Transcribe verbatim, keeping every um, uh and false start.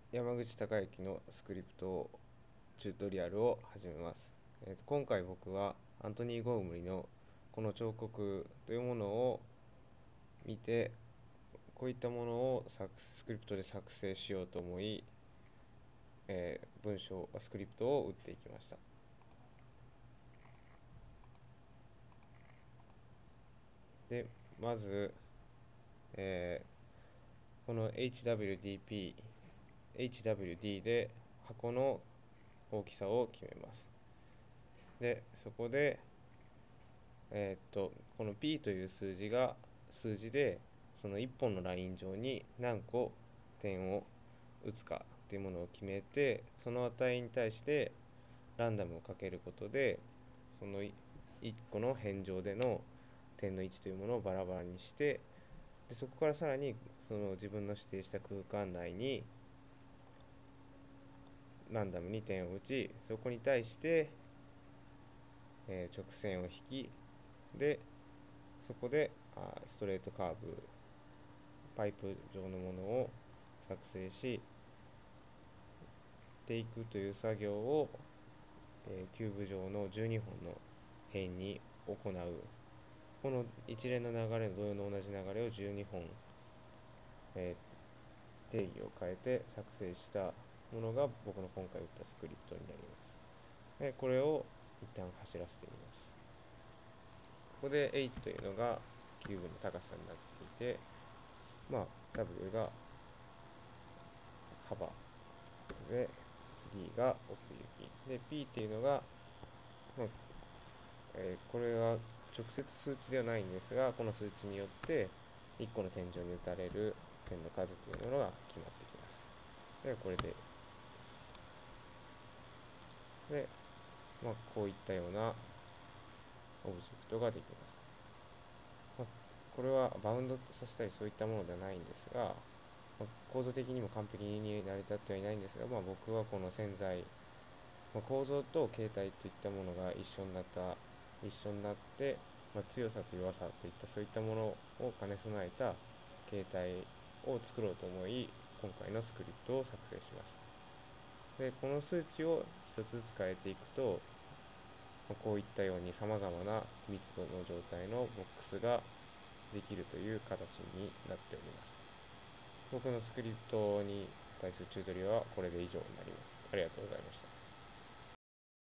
山口孝之のスクリプトチュートリアルを始めます。えーと今回僕はアントニー・ゴームリのこの彫刻というものを見て、こういったものをスクリプトで作成しようと思い、えー文章スクリプトを打っていきました。でまず、えーこの エイチダブリューディーピー、エイチダブリューディー で箱の大きさを決めます。でそこでえーっとこの P という数字が数字で、そのいっぽんのライン上に何個点を打つかというものを決めて、その値に対してランダムをかけることで、そのいっこの辺上での点の位置というものをバラバラにして、でそこからさらにその自分の指定した空間内にランダムに点を打ち、そこに対して、えー直線を引き、でそこであストレートカーブパイプ状のものを作成していくという作業を、えーキューブ状のじゅうにほんの辺に行う。この一連の流れの同様の同じ流れをじゅうにほん、えー定義を変えて作成したものが僕の今回打ったスクリプトになります。でこれを一旦走らせてみます。ここで H というのがキューブの高さになっていて、まあ W が幅で D が奥行きで P っていうのが、まあえーこれは直接数値ではないんですが、この数値によっていっこの天井に打たれる点の数というものが決まってきます。でこれでで、まあ、こういったようなオブジェクトができます。まあ、これはバウンドさせたりそういったものではないんですが、まあ、構造的にも完璧に成り立ってはいないんですが、まあ、僕はこの潜在、まあ、構造と形態といったものが一緒になった一緒になって、まあ、強さと弱さといったそういったものを兼ね備えた形態を作ろうと思い、今回のスクリプトを作成しました。でこの数値を一つずつ変えていくと、まあ、こういったようにさまざまな密度の状態のボックスができるという形になっております。僕のスクリプトに対するチュートリアルはこれで以上になります。ありがとうございました。